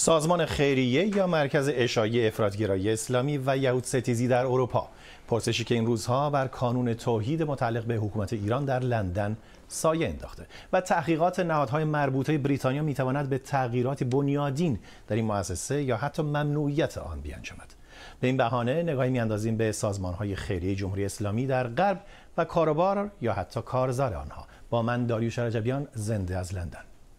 سازمان خیریه یا مرکز اشاعه افراط‌گرایی اسلامی و یهودستیزی در اروپا، پرسشی که این روزها بر کانون توحید متعلق به حکومت ایران در لندن سایه انداخته و تحقیقات نهادهای مربوطه بریتانیا میتواند به تغییرات بنیادین در این مؤسسه یا حتی ممنوعیت آن بیانجامد. به این بهانه نگاهی میاندازیم به سازمان‌های خیریه جمهوری اسلامی در غرب و کاروبار یا حتی کارزار آنها. با من داریوش رجبیان، زنده از لندن.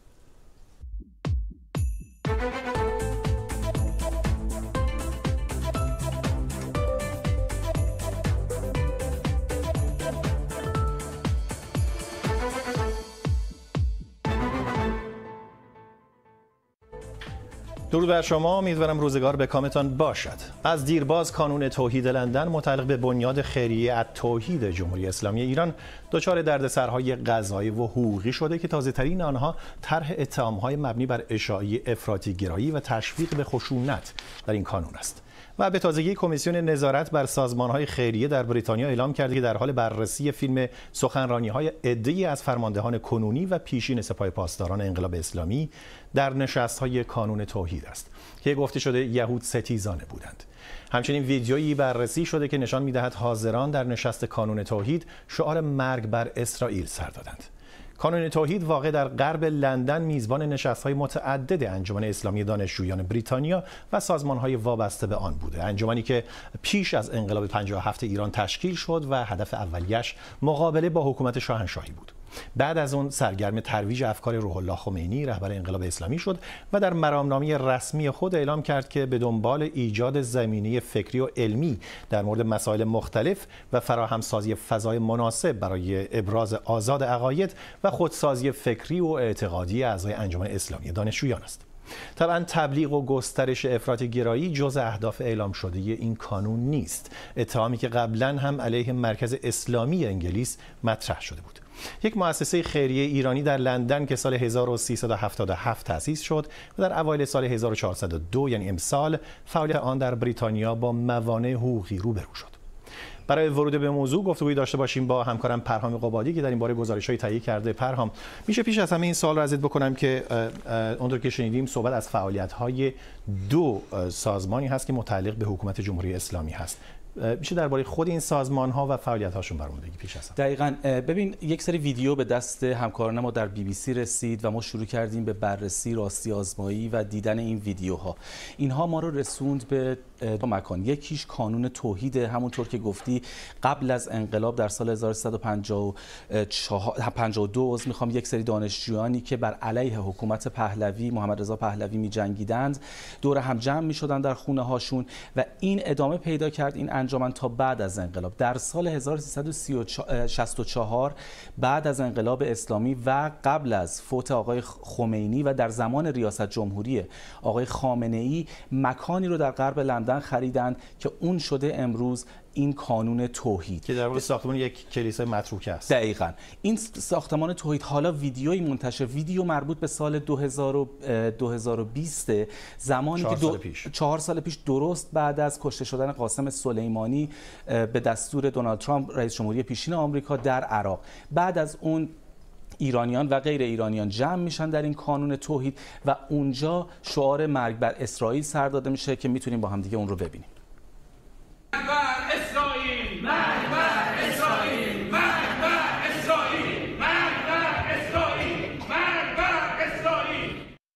درود بر شما، امیدوارم روزگار به کامتان باشد. از دیرباز کانون توحید لندن متعلق به بنیاد خیریه التوحید جمهوری اسلامی ایران دچار دردسرهای قضایی و حقوقی شده که تازه‌ترین آنها طرح اتهام‌های مبنی بر اشاعه افراطی‌گرایی و تشویق به خشونت در این کانون است. و به تازگی کمیسیون نظارت بر سازمان‌های خیریه در بریتانیا اعلام کرده که در حال بررسی فیلم سخنرانی‌های عده‌ای از فرماندهان کنونی و پیشین سپاه پاسداران انقلاب اسلامی در نشست‌های کانون توحید است که گفته شده یهود ستیزانه بودند. همچنین ویدیویی بررسی شده که نشان می‌دهد حاضران در نشست کانون توحید شعار مرگ بر اسرائیل سر دادند. کانون توحید واقع در غرب لندن میزبان نشست‌های متعدد انجمن اسلامی دانشجویان بریتانیا و سازمان‌های وابسته به آن بوده. انجمنی که پیش از انقلاب 57 ایران تشکیل شد و هدف اولیش مقابله با حکومت شاهنشاهی بود. بعد از اون سرگرم ترویج افکار روح الله خمینی رهبر انقلاب اسلامی شد و در مرامنامه رسمی خود اعلام کرد که به دنبال ایجاد زمینه فکری و علمی در مورد مسائل مختلف و فراهمسازی فضای مناسب برای ابراز آزاد عقاید و خودسازی فکری و اعتقادی اعضای انجمن اسلامی دانشجویان است. طبعا تبلیغ و گسترش افراط‌گرایی جزء اهداف اعلام شده این کانون نیست، اتهامی که قبلا هم علیه مرکز اسلامی انگلیس مطرح شده بود. یک مؤسسه خیریه ایرانی در لندن که سال 1377 تأسیس شد و در اوایل سال 1402 یعنی امسال فعالیت آن در بریتانیا با موانع حقوقی روبرو شد. برای ورود به موضوع گفتگویی داشته باشیم با همکارم پرهام قبادی که در این باره گزارش‌هایی تهیه کرده. پرهام، میشه پیش از همه این سوال را ازت بکنم که اونطور که شنیدیم صحبت از فعالیت‌های دو سازمانی هست که متعلق به حکومت جمهوری اسلامی هست. میشه درباره خود این سازمان‌ها و فعالیت‌هاشون برامون بگی پیش از همه؟ دقیقاً. ببین، یک سری ویدیو به دست همکاران ما در BBC رسید و ما شروع کردیم به بررسی، راستی آزمایی و دیدن این ویدیوها. اینها ما رو رسوند به دو مکان. یکیش کانون توحید، همونطور که گفتی قبل از انقلاب در سال 1352 میخوام یک سری دانشجویانی که بر علیه حکومت پهلوی محمد رضا پهلوی می‌جنگیدند دور هم جمع می‌شدن در خونه‌هاشون و این ادامه پیدا کرد این انجمن تا بعد از انقلاب. در سال 1364 بعد از انقلاب اسلامی و قبل از فوت آقای خمینی و در زمان ریاست جمهوری آقای خامنه‌ای مکانی رو در غرب لندن خریدند که اون شده امروز این کانون توحید که در واقع ساختمان یک کلیسای متروکه است. دقیقاً. این ساختمان توحید حالا ویدیویی منتشر، ویدیو مربوط به سال 2020 زمانی که 4 سال پیش درست بعد از کشته شدن قاسم سلیمانی به دستور دونالد ترامپ رئیس جمهوری پیشین آمریکا در عراق. بعد از اون ایرانیان و غیر ایرانیان جمع میشن در این کانون توحید و اونجا شعار مرگ بر اسرائیل سر داده میشه که میتونیم با هم دیگه اون رو ببینیم. مرگ بر اسرائیل، مرگ بر اسرائیل، مرگ بر اسرائیل، مرگ بر اسرائیل، مرگ بر اسرائیل.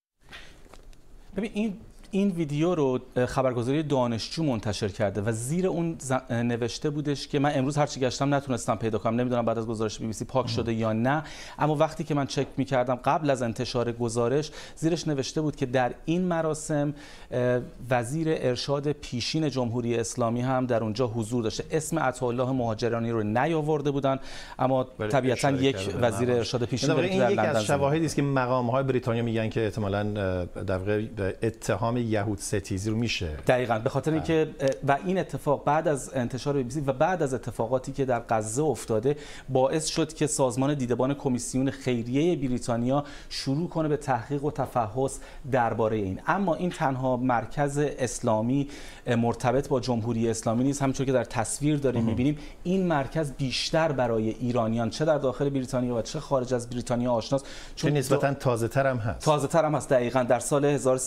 ببین، این ویدیو رو خبرگزاری دانشجو منتشر کرده و زیر اون نوشته بودش که من امروز هرچی گشتم نتونستم پیدا کنم، نمیدونم بعد از گزارش BBC پاک شده یا نه، اما وقتی که من چک می‌کردم قبل از انتشار گزارش زیرش نوشته بود که در این مراسم وزیر ارشاد پیشین جمهوری اسلامی هم در اونجا حضور داشته. اسم عطاالله مهاجرانی رو نیاورده بودن، اما طبیعتاً یک وزیر ارشاد پیشین در لندن. این یکی از شواهدی است که مقام‌های بریتانیا میگن که احتمالاً در واقع اتهام یهود ستیزی رو میشه. دقیقاً به خاطر اینکه و این اتفاق بعد از انتشار BBC و بعد از اتفاقاتی که در غزه افتاده باعث شد که سازمان دیدبان کمیسیون خیریه بریتانیا شروع کنه به تحقیق و تفحص درباره این. اما این تنها مرکز اسلامی مرتبط با جمهوری اسلامی نیست. همونطور که در تصویر داریم می‌بینیم این مرکز بیشتر برای ایرانیان چه در داخل بریتانیا و چه خارج از بریتانیا آشناست، چون نسبتاً تازه‌تر هم هست. تازه‌تر هم هست. دقیقاً در سال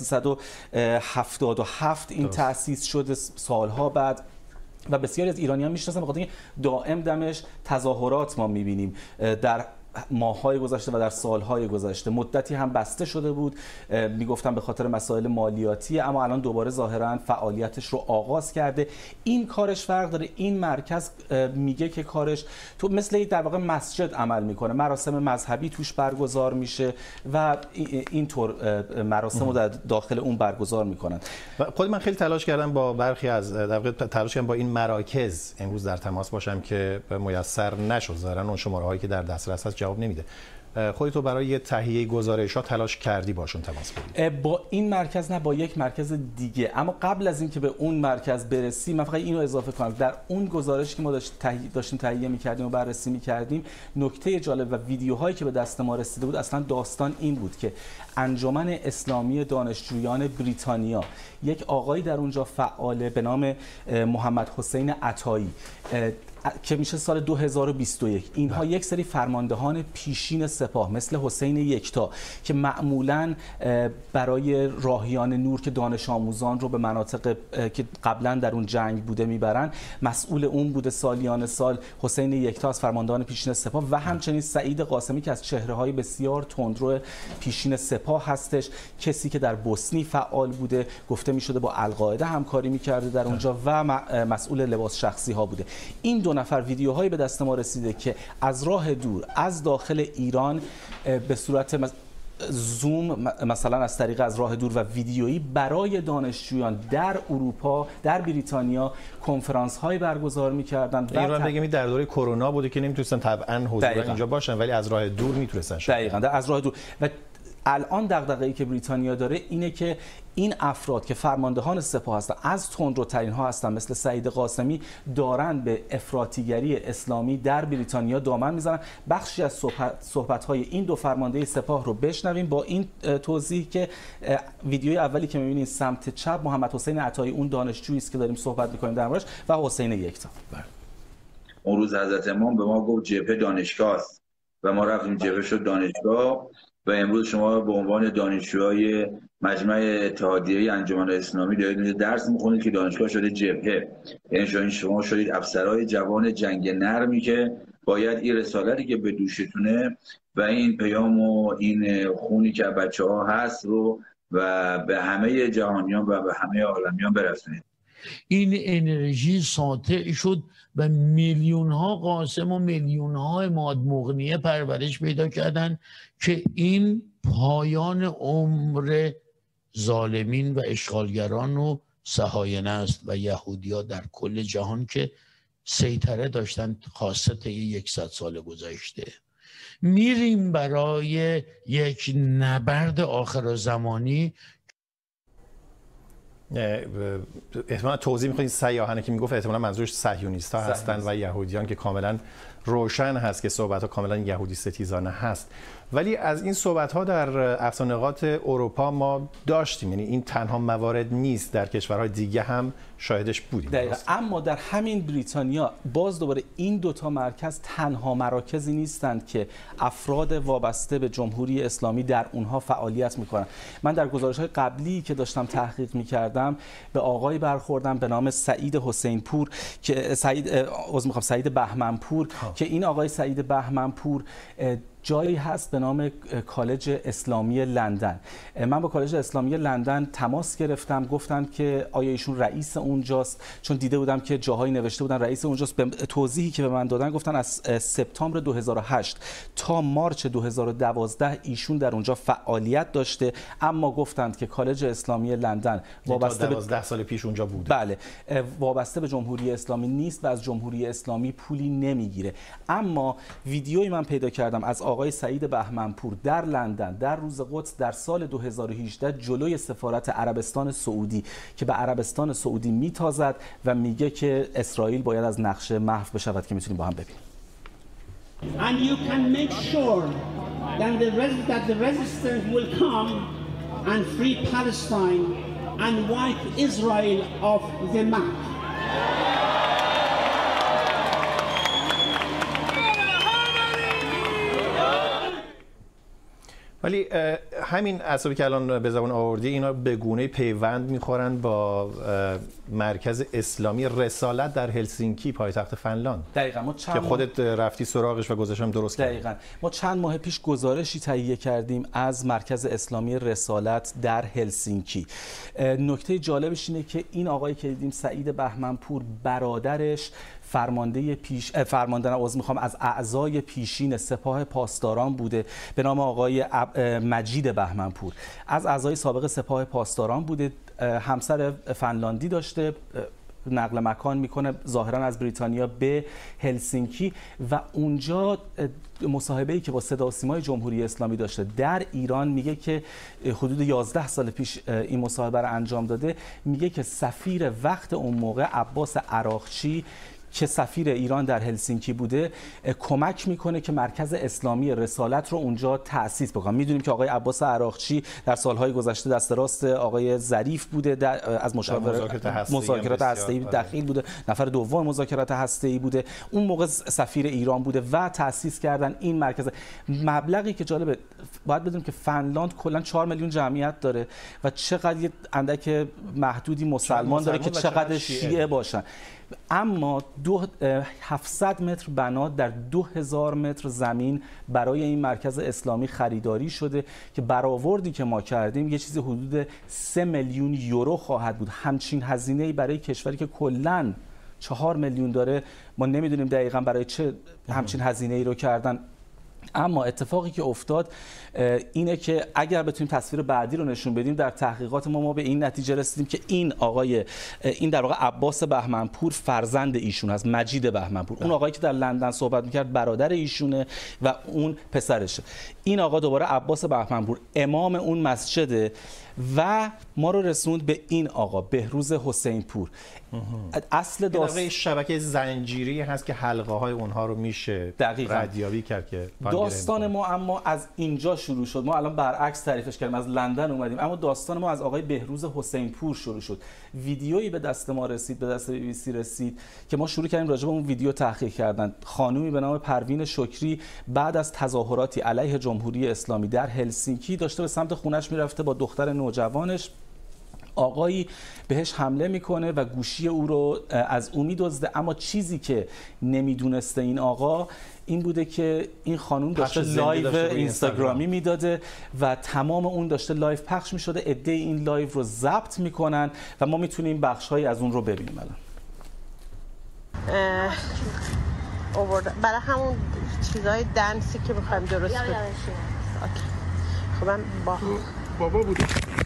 1377 این تأسیس شده، سالها بعد، و بسیاری از ایرانیان میشناسن بخاطر اینکه دائم دمش تظاهرات ما می‌بینیم در ماه‌های گذشته و در سال‌های گذشته. مدتی هم بسته شده بود، میگفتم به خاطر مسائل مالیاتی، اما الان دوباره ظاهراً فعالیتش رو آغاز کرده. این کارش فرق داره. این مرکز میگه که کارش تو مثل یک در واقع مسجد عمل میکنه، مراسم مذهبی توش برگزار میشه و اینطور مراسم رو در داخل اون برگزار میکنن. خود من خیلی تلاش کردم با برخی از در واقع تلاش کردم با این مراکز امروز در تماس باشم که میسر نشد. ظاهراً اون شماره‌هایی که در دسترس هست جواب نمیده. خودتو برای تهیه گزارش‌ها تلاش کردی باشون تماس بگیری؟ با این مرکز نه، با یک مرکز دیگه. اما قبل از اینکه به اون مرکز برسیم من فقط اینو اضافه کنم، در اون گزارشی که ما داشتیم تهیه می‌کردیم و بررسی می‌کردیم، نکته جالب و ویدیوهایی که به دست ما رسیده بود، اصلا داستان این بود که انجمن اسلامی دانشجویان بریتانیا، یک آقایی در اونجا فعاله به نام محمد حسین عطایی که میشه سال 2021، اینها یک سری فرماندهان پیشین سپاه مثل حسین یکتا که معمولاً برای راهیان نور که دانش آموزان رو به مناطق که قبلا در اون جنگ بوده میبرن، مسئول اون بوده سالیان سال حسین یکتا از فرماندهان پیشین سپاه، و همچنین سعید قاسمی که از چهره‌های بسیار تندرو پیشین سپاه هستش، کسی که در بوسنی فعال بوده، گفته میشده با القاعده همکاری میکرده در اونجا و مسئول لباس شخصی ها بوده. این دو نفر ویدیوهایی به دست ما رسیده که از راه دور از داخل ایران به صورت زوم، مثلا از طریق از راه دور و ویدیویی، برای دانشجویان در اروپا، در بریتانیا کنفرانس های برگزار می‌کردن. ایران بگیم در دوره کرونا بوده که نمیتونستن طبعا حضور اینجا باشن، ولی از راه دور میتونستن. دقیقاً از راه دور. و الان دغدغه‌ای که بریتانیا داره اینه که این افراد که فرماندهان سپاه هستن، از تندروترین ها هستن مثل سعید قاسمی، دارن به افراطیگری اسلامی در بریتانیا دامن میزنن. بخشی از صحبت‌های این دو فرمانده سپاه رو بشنویم با این توضیح که ویدیوی اولی که می‌بینید سمت چپ محمد حسین عطایی، اون دانشجویی است که داریم صحبت می‌کنیم دربارش، و حسین یکتا. اون روز حضرت امام به ما گفت جبهه دانشگاه است و ما رفتیم جبهه شد دانشگاه، و امروز شما به عنوان دانشجوهای مجمع اتحادیه انجمن اسلامی دارید درس میخونید که دانشگاه شده جبهه. یعنی شما شدید افسرهای جوان جنگ نرمی که باید این رسالتی که به دوشتونه و این پیام و این خونی که بچه‌ها هست رو و به همه جهانیان و به همه عالمیان برسونید. این انرژی ساطع شد و میلیون ها قاسم و میلیون ها عماد مغنیه پرورش پیدا کردن که این پایان عمر ظالمین و اشغالگران و صهاینه است و یهودی‌ها در کل جهان که سیطره داشتن خاصه طی 100 سال گذشته. میریم برای یک نبرد آخرالزمانی. احتمالا توضیح می‌خواید سیاحانه که میگفت احتمالا منظورش صهیونیست‌ها هستن و یهودیان که کاملا روشن هست که صحبت‌ها کاملا یهودی ستیزانه هست. ولی از این صحبت‌ها در افسانقات اروپا ما داشتیم، یعنی این تنها موارد نیست، در کشورهای دیگه هم شاهدش بودیم. اما در همین بریتانیا باز دوباره این دوتا مرکز تنها مراکزی نیستند که افراد وابسته به جمهوری اسلامی در اونها فعالیت میکنن. من در گزارش‌های قبلی که داشتم تحقیق میکردم به آقای برخوردم به نام سعید حسین پور که سعید بهمنپور که این آقای سعید بهمنپور جایی هست به نام کالج اسلامی لندن. من با کالج اسلامی لندن تماس گرفتم، گفتن که آیا ایشون رئیس اونجاست، چون دیده بودم که جاهایی نوشته بودن رئیس اونجاست. به توضیحی که به من دادن گفتن از سپتامبر 2008 تا مارچ 2012 ایشون در اونجا فعالیت داشته، اما گفتند که کالج اسلامی لندن وابسته به 12 سال پیش اونجا بوده. بله، وابسته به جمهوری اسلامی نیست و از جمهوری اسلامی پولی نمیگیره. اما ویدیویی من پیدا کردم از آقای سعید بهمنپور در لندن در روز قدس در سال 2018 جلوی سفارت عربستان سعودی که به عربستان سعودی میتازد و میگه که اسرائیل باید از نقشه محو بشود که میتونیم با هم ببینیم. And you can make sure that the resistance will come and free Palestine and wipe Israel off the map. ولی همین اعصابی که الان به زبان آوردی اینا به گونه پیوند میخورن با مرکز اسلامی رسالت در هلسینکی پایتخت فنلاند. دقیقاً ما که خودت رفتی سراغش و گذاشتم درست کردی. دقیقاً ما چند ماه پیش گزارشی تهیه کردیم از مرکز اسلامی رسالت در هلسینکی. نکته جالبش اینه که این آقایی که دیدیم سعید بهمنپور برادرش از اعضای پیشین سپاه پاسداران بوده به نام آقای مجید بهمنپور. از اعضای سابق سپاه پاسداران بوده، همسر فنلاندی داشته، نقل مکان میکنه ظاهرا از بریتانیا به هلسینکی و اونجا مصاحبه‌ای که با صدا و سیمای جمهوری اسلامی داشته در ایران میگه که حدود 11 سال پیش این مصاحبه رو انجام داده. میگه که سفیر وقت اون موقع عباس عراقچی که سفیر ایران در هلسینکی بوده کمک میکنه که مرکز اسلامی رسالت رو اونجا تأسیس بکنه. میدونیم که آقای عباس عراقچی در سالهای گذشته دست راست آقای ظریف بوده، از مذاکرات هسته‌ای دخیل بوده، نفر دوم مذاکرات هسته‌ای بوده، اون موقع سفیر ایران بوده و تأسیس کردن این مرکز. مبلغی که جالبه باید بدونیم که فنلاند کلا 4 میلیون جمعیت داره و چقدر یه اندک محدودی مسلمان داره که چقدر شیعه باشن، اما 700 متر بنا در 2000 متر زمین برای این مرکز اسلامی خریداری شده که برآوردی که ما کردیم یه چیزی حدود 3 میلیون یورو خواهد بود. همچین هزینه‌ای برای کشوری که کلاً 4 میلیون داره ما نمیدونیم دقیقاً برای چه همچین هزینه‌ای رو کردن. اما اتفاقی که افتاد اینه که اگر بتونیم تصویر بعدی رو نشون بدیم، در تحقیقات ما به این نتیجه رسیدیم که این در واقع عباس بهمنپور فرزند ایشون هست، مجید بهمنپور. اون آقایی که در لندن صحبت میکرد برادر ایشونه و اون پسرشه. این آقا دوباره عباس بهمنپور امام اون مسجده و ما رو رسوند به این آقا بهروز حسین پور. اصل داستان شبکه زنجیری هست که حلقه های اونها رو میشه ردیابی کرد که داستان ما اما از اینجا شروع شد. ما الان برعکس تعریفش کردیم، از لندن اومدیم، اما داستان ما از آقای بهروز حسین پور شروع شد. ویدیویی به دست ما رسید، به دست BBC رسید که ما شروع کردیم راجع به اون ویدیو تحقیق کردن. خانومی به نام پروین شکری بعد از تظاهراتی علیه جمهوری اسلامی در هلسینکی داشته به سمت خونش میرفته با دختر نوجوانش. آقایی بهش حمله میکنه و گوشی او رو از او میدزده، اما چیزی که نمیدونسته این آقا این بوده که این خانوم داشته لایو اینستاگرامی میداده و تمام اون داشته لایو پخش میشده. عده این لایو رو ضبط میکنن و ما میتونیم بخش‌هایی از اون رو ببینیم. الان برای همون چیزای دنسی که میخوایم درست کنیم. خب من بابا بوده.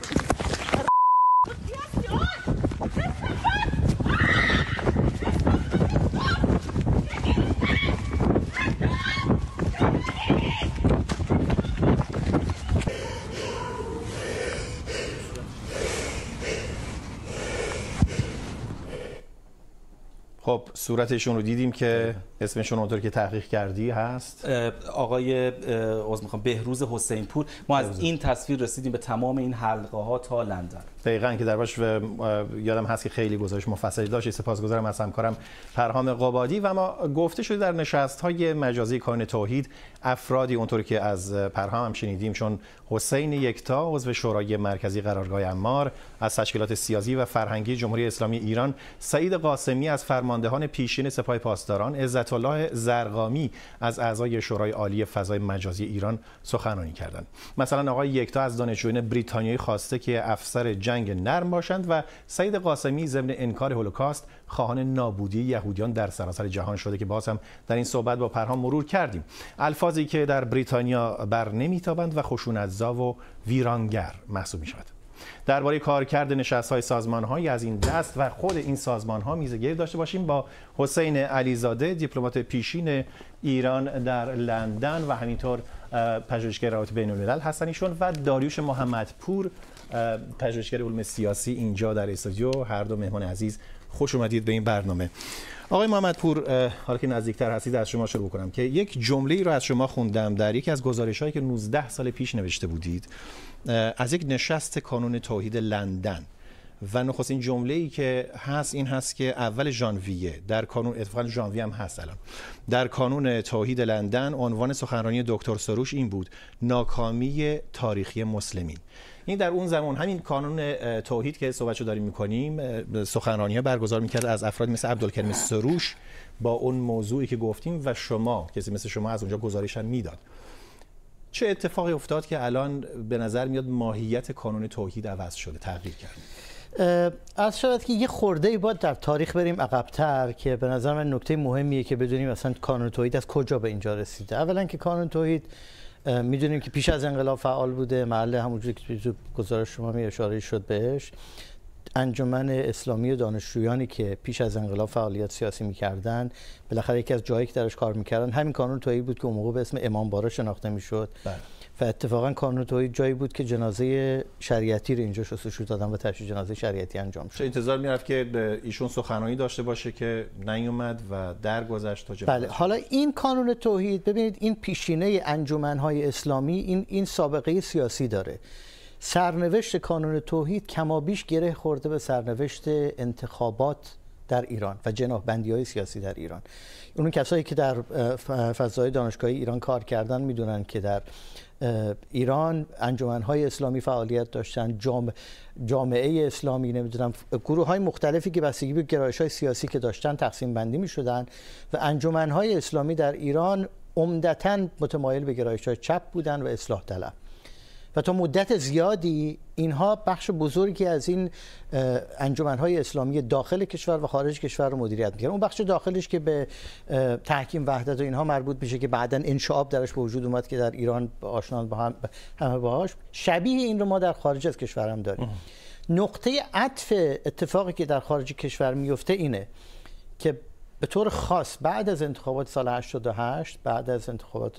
خب صورتشون رو دیدیم که اسمشون اونطور که تحقیق کردی هست آقای بهروز حسین پور. ما از این تصویر رسیدیم به تمام این حلقه ها تا لندن. دقیقاً که در باش یادم هست که خیلی گزارش مفصلی داشت. سپاسگزارم از همکارم پرهام قبادی. و ما گفته شده در نشست‌های مجازی کانون توحید افرادی اونطور که از پرهام هم شنیدیم چون حسین یکتا عضو شورای مرکزی قرارگاه عمار، از تشکیلات سیاسی و فرهنگی جمهوری اسلامی ایران سعید قاسمی از فرماندهان پیشین سپاه پاسداران، عزت الله زرقامی از اعضای شورای عالی فضای مجازی ایران سخنرانی کردند. مثلا آقای یکتا از دانشجویان بریتانیایی خواسته که افسر جنگ نرم باشند و سعید قاسمی ضمن انکار هولوکاست خواهان نابودی یهودیان در سراسر جهان شده که باز هم در این صحبت با پرهام مرور کردیم. الفاظی که در بریتانیا بر نمیتابند و خشونت‌زا و ویرانگر محسوب می‌شود. درباره کارکرد نشست‌های سازمان‌هایی از این دست و خود این سازمان‌ها میزگیری داشته باشیم با حسین علیزاده، دیپلمات پیشین ایران در لندن و همینطور پژوهشگر روابط بین‌الملل هستن ایشون و داریوش محمدپور پژوهشگر علوم سیاسی اینجا در استودیو. هر دو مهمان عزیز خوش اومدید به این برنامه. آقای محمدپور، حالا که نزدیکتر هستید از شما شروع کنم که یک جمله‌ای رو از شما خوندم در یکی از گزارش‌هایی که 19 سال پیش نوشته بودید از یک نشست کانون توحید لندن و نخستین جمله‌ای که هست این هست که اول ژانویه در کانون، اتفاقاً ژانویه هم هست الان، در کانون توحید لندن عنوان سخنرانی دکتر سروش این بود: ناکامی تاریخی مسلمین. این در اون زمان همین کانون توحید که صحبتشو داریم می‌کنیم سخنرانی‌ها برگزار می‌کرد از افراد مثل عبدالکریم سروش با اون موضوعی که گفتیم و شما کسی مثل شما از اونجا گزارش هم میداد. چه اتفاقی افتاد که الان به نظر میاد ماهیت کانون توحید عوض شده، تغییر کرده؟ از شاید که یه خورده باید در تاریخ بریم عقب‌تر که به نظر من نکته مهمیه که بدونیم مثلا کانون توحید از کجا به اینجا رسیده. اولا که کانون توحید میدونیم که پیش از انقلاب فعال بوده، محل همونجوری که تو گزارش شما اشاره شد بهش، انجمن اسلامی دانشجویانی که پیش از انقلاب فعالیت سیاسی می‌کردن، بالاخره یکی از جایی که درش کار می‌کردن همین کانون توحید بود که اون موقع به اسم امامباره شناخته می‌شد. و اتفاقا کانون توحید جایی بود که جنازه شریعتی رو اینجا شستشو دادن و تشییع جنازه شریعتی انجام شد. انتظار می‌رفت که ایشون سخنرانی داشته باشه که نیومد و درگذشت تا جنازه. بله، حالا این کانون توحید ببینید این پیشینه انجمن‌های اسلامی این سابقه سیاسی داره. سرنوشت کانون توحید کمابیش گره خورده به سرنوشت انتخابات در ایران و جناح‌بندی‌های سیاسی در ایران. اون کسایی که در فضای دانشگاهی ایران کار کردن میدونن که در ایران انجمن‌های اسلامی فعالیت داشتن، جامعه اسلامی، نمیدونم گروه‌های مختلفی که بستگی به گرایش‌های سیاسی که داشتن تقسیم بندی می‌شدن و انجمن‌های اسلامی در ایران عمدتاً متمایل به گرایش‌های چپ بودن و اصلاح طلب. و تا مدت زیادی اینها بخش بزرگی از این انجمن‌های اسلامی داخل کشور و خارج کشور رو مدیریت می‌کردن. اون بخش داخلش که به تحکیم وحدت و اینها مربوط میشه که بعداً انشعاب درش به وجود اومد که در ایران آشنان با همه باهاش، شبیه این رو ما در خارج از کشور هم داریم. نقطه عطف اتفاقی که در خارج کشور میفته اینه که به طور خاص بعد از انتخابات سال 88، بعد از انتخابات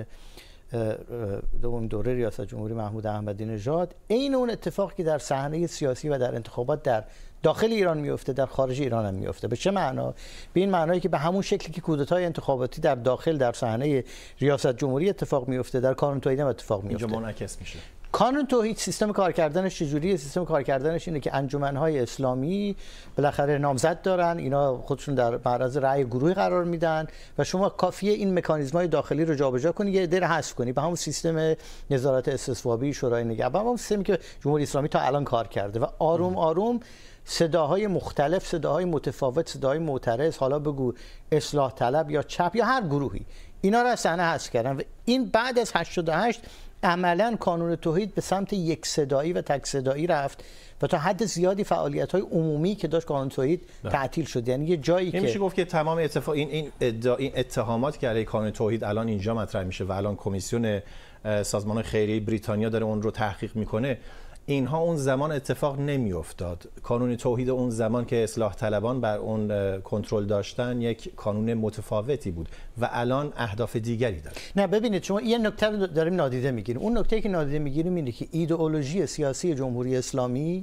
دوم دوره ریاست جمهوری محمود احمدی نژاد، عین اون اتفاقی که در صحنه سیاسی و در انتخابات در داخل ایران میفته در خارج ایران هم میفته. به چه معنا؟ به این معنایی که به همون شکلی که کودتای انتخاباتی در داخل در صحنه ریاست جمهوری اتفاق میفته در کانون توحید هم اتفاق میفته. اینجا منعکس میشه. کانون توحید سیستم کار کردنش چجوریه؟ سیستم کار کردنش اینه که انجمن‌های اسلامی بالاخره نامزد دارن، اینا خودشون در معرض رأی گروهی قرار میدن و شما کافیه این مکانیزم‌های داخلی رو جابجا کنی، یه عده رو حذف کنی به همون سیستم نظارت استصوابی شورای نگهبان، همون سیستمی که جمهوری اسلامی تا الان کار کرده و آروم آروم صداهای مختلف، صداهای متفاوت، صداهای معترض، حالا بگو اصلاح طلب یا چپ یا هر گروهی، اینا رو از صحنه حذف کردن و این بعد از 88 عملاً کانون توحید به سمت یک صدایی و تک صدایی رفت و تا حد زیادی فعالیت‌های عمومی که داشت کانون توحید تعطیل شد. یعنی یه جایی که میشه گفت که تمام این اتهامات که علیه کانون توحید الان اینجا مطرح میشه و الان کمیسیون سازمان خیریه بریتانیا داره اون رو تحقیق میکنه، اینها اون زمان اتفاق نمیافتاد. کانون توحید اون زمان که اصلاح طلبان بر اون کنترل داشتن یک کانون متفاوتی بود و الان اهداف دیگری داره. نه ببینید، شما یه نکته رو داریم نادیده میگیریم. اون نکته که نادیده میگیریم اینه که ایدئولوژی سیاسی جمهوری اسلامی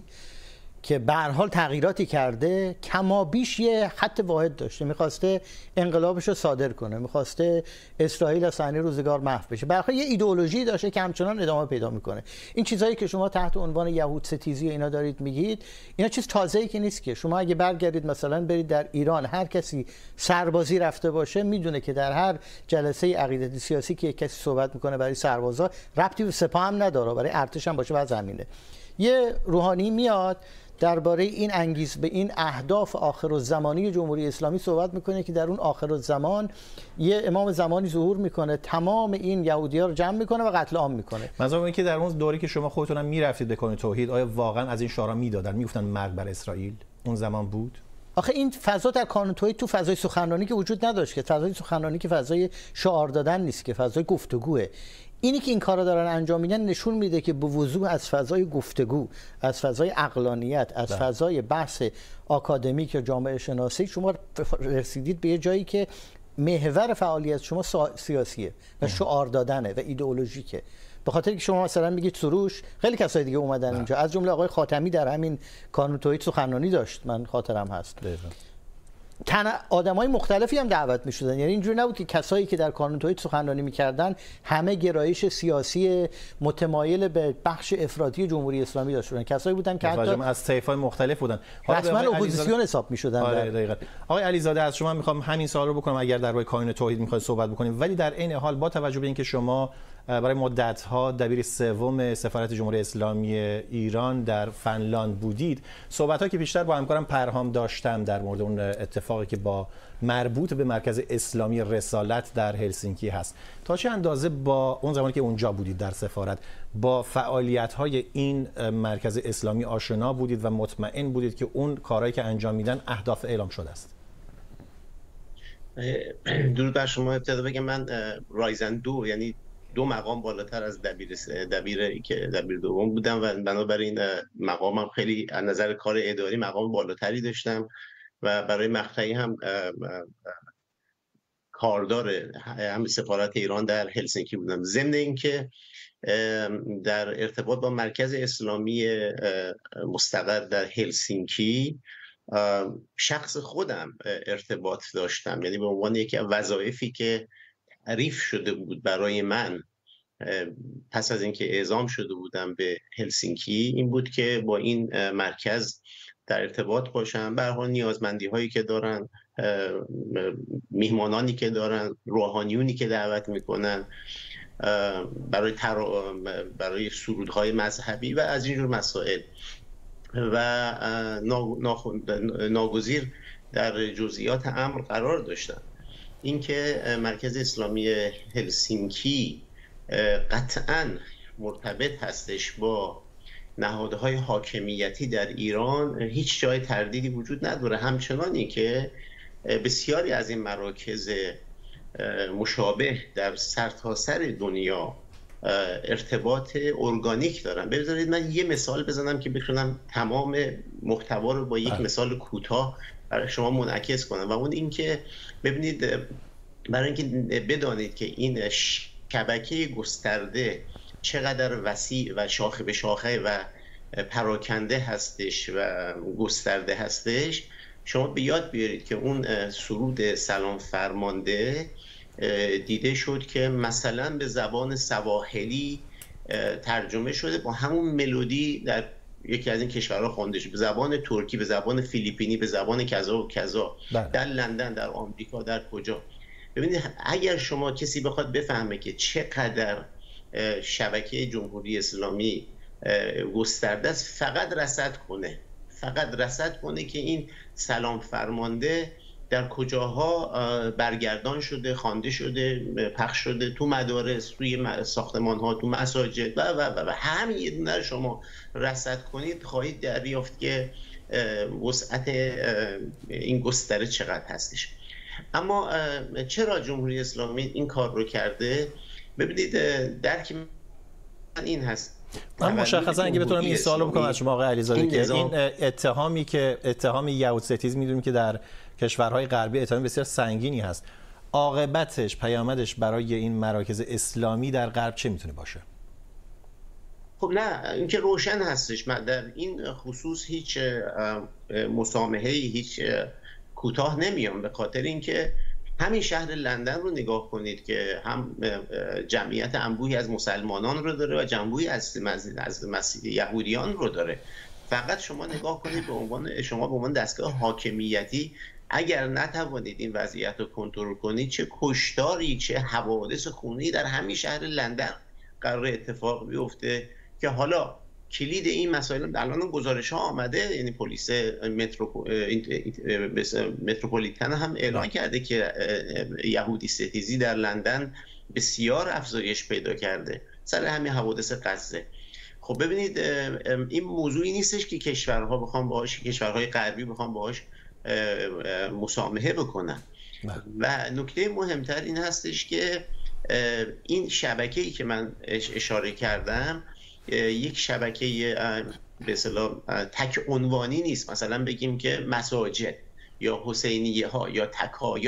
که به هر حال تغییراتی کرده کمابیش یه خط واحد داشته، میخواسته انقلابش رو صادر کنه، میخواسته اسرائیل از صحنه روزگار محو بشه، به هر حال یه ایدئولوژی داشته که همچنان ادامه پیدا میکنه. این چیزایی که شما تحت عنوان یهود ستیزی و اینا دارید میگید، اینا چیز تازه‌ای که نیست که شما اگه برگردید مثلا برید در ایران، هر کسی سربازی رفته باشه میدونه که در هر جلسه عقیدتی سیاسی که یک کسی صحبت میکنه برای سربازا ربطی به سپاه هم نداره، برای ارتش هم باشه و زمینه. یه روحانی میاد درباره این انگیز به این اهداف آخرالزمانی جمهوری اسلامی صحبت میکنه که در اون آخرالزمان یه امام زمانی ظهور میکنه، تمام این یهودی‌ها رو جمع میکنه و قتل عام میکنه. منظورم اینه که در اون دوری که شما خودتون هم میرفتید به کانون توحید، آیا واقعا از این شعارا میدادن، میگفتن مرگ بر اسرائیل؟ اون زمان بود؟ آخه این فضا در کانون توحید تو فضای سخنرانی که وجود نداشت، که فضای سخنرانی که فضای شعار دادن نیست، که فضای گفتگوه. اینی که این کارا دارن انجام میدن نشون میده که به وضوح از فضای گفتگو، از فضای عقلانیت، از فضای بحث آکادمیک یا جامعه شناسی شما رسیدید به یه جایی که محور فعالیت شما سیاسیه و شعار دادنه و ایدئولوژیکه. به خاطر که شما مثلا میگید سروش، خیلی کسای دیگه اومدن اینجا، از جمله آقای خاتمی در همین کانون توحید سخنرانی داشت، من خاطرم هست. آدمای مختلفی هم دعوت می‌شدن، یعنی اینجوری نبود که کسایی که در کانون توحید سخنرانی می‌کردن همه گرایش سیاسی متمایل به بخش افراطی جمهوری اسلامی داشتن، کسایی بودن که حتی از طیف‌های مختلف بودن، رسما اپوزیسیون حساب می‌شدن. آره دقیقاً. آقای علیزاده، از شما می‌خوام همین سوال رو بکنم اگر درباره کانون توحید می‌خواید صحبت بکنیم، ولی در عین حال با توجه به اینکه شما برای مدت‌ها دبیر سوم سفارت جمهوری اسلامی ایران در فنلاند بودید، صحبت‌ها که بیشتر با همکارم پرهام داشتم در مورد اون اتفاقی که با مربوط به مرکز اسلامی رسالت در هلسینکی هست، تا چه اندازه با اون زمانی که اونجا بودید در سفارت با فعالیت‌های این مرکز اسلامی آشنا بودید و مطمئن بودید که اون کارهایی که انجام میدن اهداف اعلام شده است؟ درود بر شما. ابتدا بگم من رایزن 2 یعنی 2 مقام بالاتر از دبیر دوم بودم و بنابراین مقامم خیلی از نظر کار اداری مقام بالاتری داشتم و برای مقطعی هم کاردار هم سفارت ایران در هلسینکی بودم. ضمن اینکه در ارتباط با مرکز اسلامی مستقر در هلسینکی شخص خودم ارتباط داشتم، یعنی به عنوان یکی از وظایفی که تعریف شده بود برای من پس از اینکه اعزام شده بودم به هلسینکی این بود که با این مرکز در ارتباط باشم، به هر حال نیازمندی هایی که دارن، میهمانانی که دارن، روحانیونی که دعوت میکنن برای سرودهای مذهبی و از اینجور مسائل و ناگزیر در جزئیات امر قرار داشتن. اینکه مرکز اسلامی هلسینکی قطعاً مرتبط هستش با نهادهای حاکمیتی در ایران هیچ جای تردیدی وجود نداره، همچنانی که بسیاری از این مراکز مشابه در سرتاسر دنیا ارتباط ارگانیک دارن. بذارید من یه مثال بزنم که بتونم تمام محتوا رو با یک مثال کوتاه برای شما منعکس کنم و اون این که ببینید، برای اینکه بدانید که این شبکه گسترده چقدر وسیع و شاخه به شاخه و پراکنده هستش و گسترده هستش، شما به یاد بیارید که اون سرود سلام فرمانده دیده شد که مثلا به زبان سواحلی ترجمه شده، با همون ملودی در یکی از این کشورها خوانده شد، به زبان ترکی، به زبان فیلیپینی، به زبان کذا و کذا، در لندن، در آمریکا، در کجا. ببینید اگر شما کسی بخواد بفهمه که چقدر شبکه جمهوری اسلامی گسترده است، فقط رصد کنه که این سلام فرمانده در کجاها برگردان شده، خوانده شده، پخش شده، تو مدارس، توی ساختمان ها، تو مساجد و همین یه دونه شما رصد کنید، خواهید دریافت که وسعت این گستره چقدر هستش. اما چرا جمهوری اسلامی این کار رو کرده؟ ببینید درک من این هست، من مشخصا اگه بتونم این سوالو بکنم از شما آقای علیزاده که این اتهام یهودستیز میدونیم که در کشورهای غربی اتهام بسیار سنگینی هست، عاقبتش، پیامدش برای این مراکز اسلامی در غرب چه میتونه باشه؟ خب نه، این که روشن هستش. من در این خصوص هیچ مسامحه‌ای، هیچ کوتاه نمیام، به خاطر اینکه همین شهر لندن رو نگاه کنید که هم جمعیت انبوهی از مسلمانان رو داره و جنبوهی از یهودیان رو داره. فقط شما نگاه کنید شما به عنوان دستگاه حاکمیتی اگر نتوانید این وضعیت رو کنترل کنید، چه کشتاری، چه حوادث خونی در همین شهر لندن قرار اتفاق بیفته که حالا کلید این مسائل الان گزارش ها آمده، یعنی پلیس متروپولیتن هم اعلام کرده که یهودی ستیزی در لندن بسیار افزایش پیدا کرده سر همین حوادث غزه. خب ببینید این موضوعی نیستش که کشورهای غربی بخوام باهاش مسامحه بکنن و نکته مهمتر این هستش که این شبکه‌ای که من اشاره کردم یک شبکه به اصطلاح تک عنوانی نیست، مثلا بگیم که مساجد یا حسینیه ها یا تکایا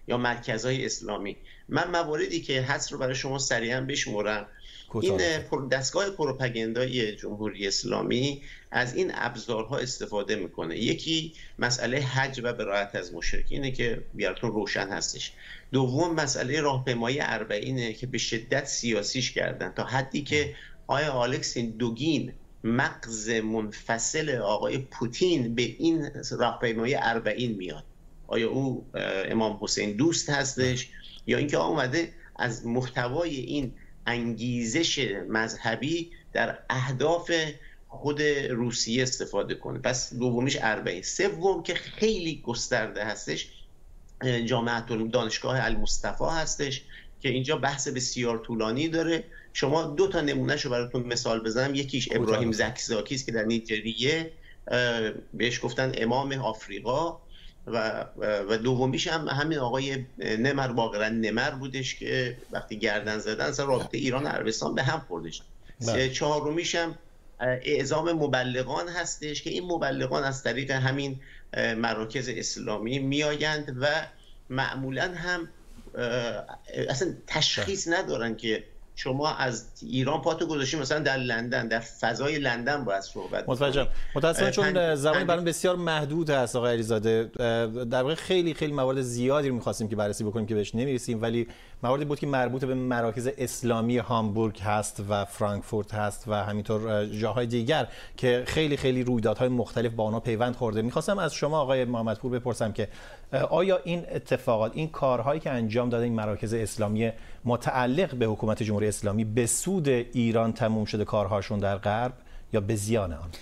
یا مرکزهای اسلامی. من مواردی که هست رو برای شما سریعا بشمرم. این دستگاه پروپاگاندای جمهوری اسلامی از این ابزارها استفاده میکنه. یکی مسئله حج و برائت از مشرکینه که براتون روشن هستش. دوم مسئله راهپیمایی اربعینه که به شدت سیاسیش کردن تا حدی که آیا آلکسین دوگین مغز منفصل آقای پوتین به این راهپیمایی اربعین میاد؟ آیا او امام حسین دوست هستش یا اینکه اومده از محتوای این انگیزش مذهبی در اهداف خود روسیه استفاده کنه؟ پس دومیش اربعین. سوم که خیلی گسترده هستش جامعه دانشگاه المصطفی هستش که اینجا بحث بسیار طولانی داره. شما 2 تا نمونهشو براتون مثال بزنم. یکیش ابراهیم زکزاکی است که در نیجریه بهش گفتن امام آفریقا و دومیش هم همین آقای نمر واقعا نمر بودش که وقتی گردن زدن اصلا رابطه ایران و عربستان به هم خوردش. چهارمیش هم اعزام مبلغان هستش که این مبلغان از طریق همین مراکز اسلامی میآیند و معمولا هم اصلا تشخیص ندارن که شما از ایران پاتو گذاشتیم مثلا در لندن، در فضای لندن باید صحبت. متاسفانه چون زمان برام بسیار محدود هست آقای علیزاده. در واقع خیلی موارد زیادی رو می‌خواستیم که بررسی بکنیم که بهش نمی‌رسیم، ولی مواردی بود که مربوط به مراکز اسلامی هامبورگ هست و فرانکفورت هست و همینطور جاهای دیگر که خیلی رویدادهای مختلف با آنها پیوند خورده. می‌خواستم از شما آقای محمدپور بپرسم که آیا این اتفاقات، این کارهایی که انجام داده این مراکز اسلامی متعلق به حکومت جمهوری اسلامی به سود ایران تموم شده کارهاشون در غرب یا به زیان آن؟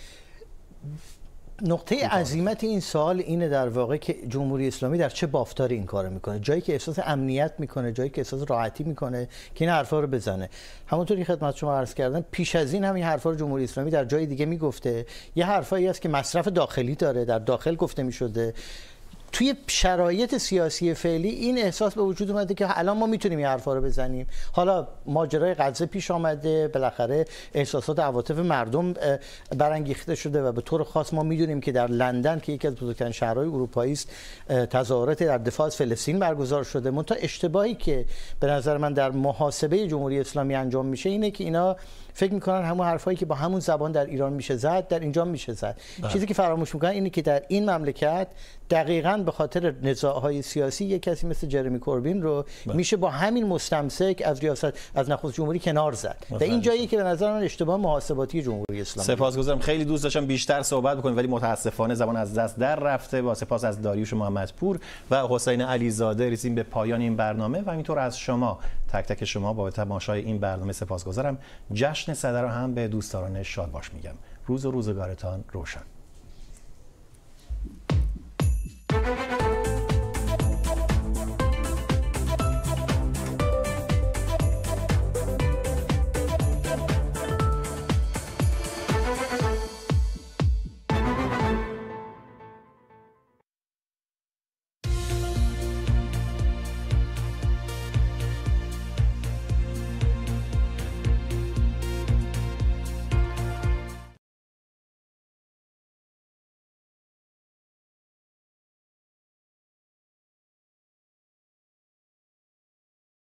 نقطه عظیمت این سوال اینه در واقع که جمهوری اسلامی در چه بافتاری این کارو میکنه، جایی که احساس امنیت میکنه، جایی که احساس راحتی میکنه که این حرفا رو بزنه. همونطوری خدمت شما عرض کردم پیش از این همین حرفا رو جمهوری اسلامی در جای دیگه میگفته. یه حرفایی هست که مصرف داخلی داره، در داخل گفته میشده. توی شرایط سیاسی فعلی این احساس به وجود اومده که الان ما میتونیم این حرفا رو بزنیم. حالا ماجرای غزه پیش آمده، بالاخره احساسات و عواطف مردم برانگیخته شده و به طور خاص ما میدونیم که در لندن که یکی از بزرگترین شهرهای اروپایی است تظاهرات در دفاع از فلسطین برگزار شده. منتها اشتباهی که به نظر من در محاسبه جمهوری اسلامی انجام میشه اینه که اینا فکر میکنن همون حرفایی که با همون زبان در ایران میشه زد در اینجا میشه زد. چیزی که فراموش میکنن اینه که در این مملکت دقیقاً به خاطر نزاعهای سیاسی یک کسی مثل جرمی کوربین رو میشه با همین مستمسک از ریاست از نخست جمهوری کنار زد. در این جایی که به نظر من اشتباه محاسباتی جمهوری اسلامی. سپاسگزارم. خیلی دوست داشتم بیشتر صحبت بکنیم ولی متاسفانه زمان از دست در رفته. با سپاس از داریوش محمدپور و حسین علیزاده رسیدیم به پایان این برنامه و همینطور از شما تک تک شما با تماشای این برنامه سپاسگزارم. جشن صدر هم به دوستداران شادباش میگم. روز و روزگارتان روشن.